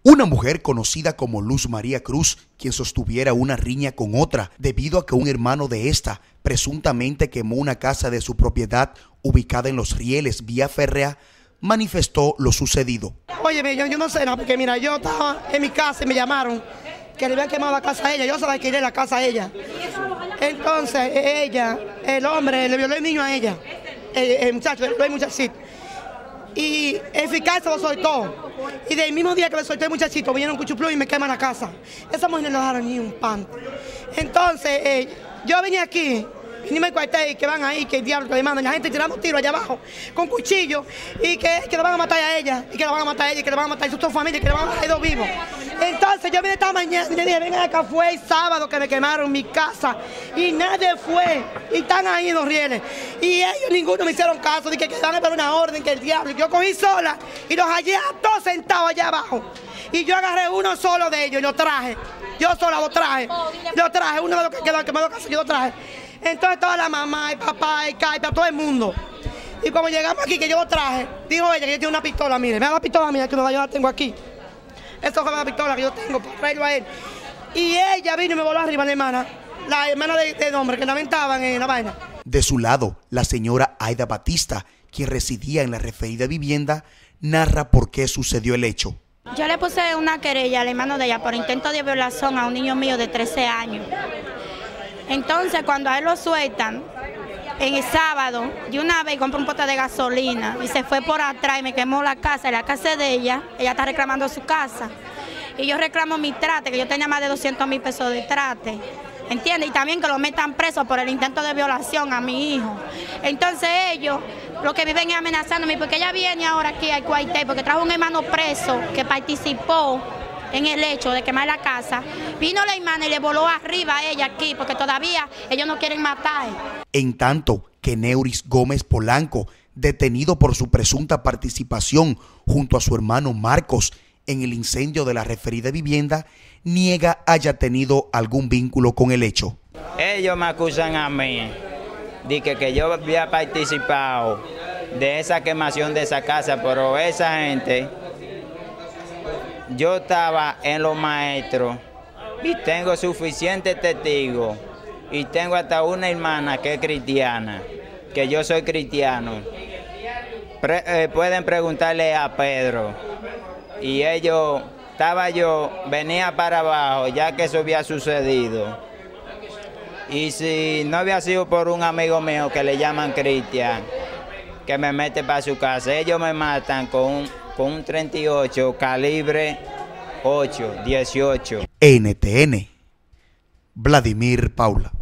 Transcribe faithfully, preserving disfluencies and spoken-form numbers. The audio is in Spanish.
Una mujer conocida como Luz María Cruz, quien sostuviera una riña con otra debido a que un hermano de esta presuntamente quemó una casa de su propiedad ubicada en Los Rieles, vía férrea, manifestó lo sucedido. Oye, yo, yo no sé nada, porque mira, yo estaba en mi casa y me llamaron que le habían quemado la casa a ella, yo se la alquilé la casa a ella. Entonces ella, el hombre, le violó el niño a ella, el, el muchacho, el muchachito. Y eficaz se lo soltó. Y del mismo día que le solté el muchachito, vinieron un cuchuplú y me queman la casa. Esa mujer no le dejaron ni un pan. Entonces, eh, yo venía aquí, vinimos al cuartel, que van ahí, que el diablo que le mandan, la gente tirando tiros allá abajo, con cuchillos, y que, que le van a matar a ella, y que la van a matar a ella, y que le van a matar a su familia, y que le van a matar a dos vivos. Entonces, yo vine esta mañana y le dije, vengan acá, fue el sábado que me quemaron mi casa, y nadie fue, y están ahí en Los Rieles. Y ellos, ninguno me hicieron caso, de que, que van a dar una orden, que el diablo, y yo cogí sola, y los hallé a todos sentados allá abajo. Y yo agarré uno solo de ellos, y lo traje. Yo sola lo traje, lo traje, uno de los que quedó, que me dio casa, yo lo traje. Entonces toda la mamá, el papá, el caipa, todo el mundo. Y cuando llegamos aquí, que yo lo traje, dijo ella que yo tengo una pistola, mire, vea la pistola mía, que yo la tengo aquí. Esa fue la pistola que yo tengo para traerlo a él. Y ella vino y me voló arriba, la hermana, la hermana del de hombre que lamentaban en la vaina. De su lado, la señora Aida Batista, quien residía en la referida vivienda, narra por qué sucedió el hecho. Yo le puse una querella al hermano de ella por intento de violación a un niño mío de trece años. Entonces, cuando a él lo sueltan, en el sábado, de una vez compró un pote de gasolina y se fue por atrás y me quemó la casa, y la casa de ella, ella está reclamando su casa. Y yo reclamo mi trate, que yo tenía más de doscientos mil pesos de trate, ¿entiendes? Y también que lo metan preso por el intento de violación a mi hijo. Entonces ellos, lo que viven es amenazándome, porque ella viene ahora aquí al cuartel, porque trajo un hermano preso que participó en el hecho de quemar la casa. Vino la hermana y le voló arriba a ella aquí, porque todavía ellos no quieren matar. En tanto que Neuris Gómez Polanco, detenido por su presunta participación junto a su hermano Marcos en el incendio de la referida vivienda, niega haya tenido algún vínculo con el hecho. Ellos me acusan a mí de que, que yo había participado de esa quemación de esa casa, pero esa gente... Yo estaba en Los Maestros y tengo suficientes testigos y tengo hasta una hermana que es cristiana, que yo soy cristiano. Pre eh, pueden preguntarle a Pedro. Y ellos, estaba yo, venía para abajo ya que eso había sucedido. Y si no había sido por un amigo mío que le llaman Cristian, que me mete para su casa, ellos me matan con un... con un treinta y ocho calibre ocho dieciocho. N T N, Vladimir Paula.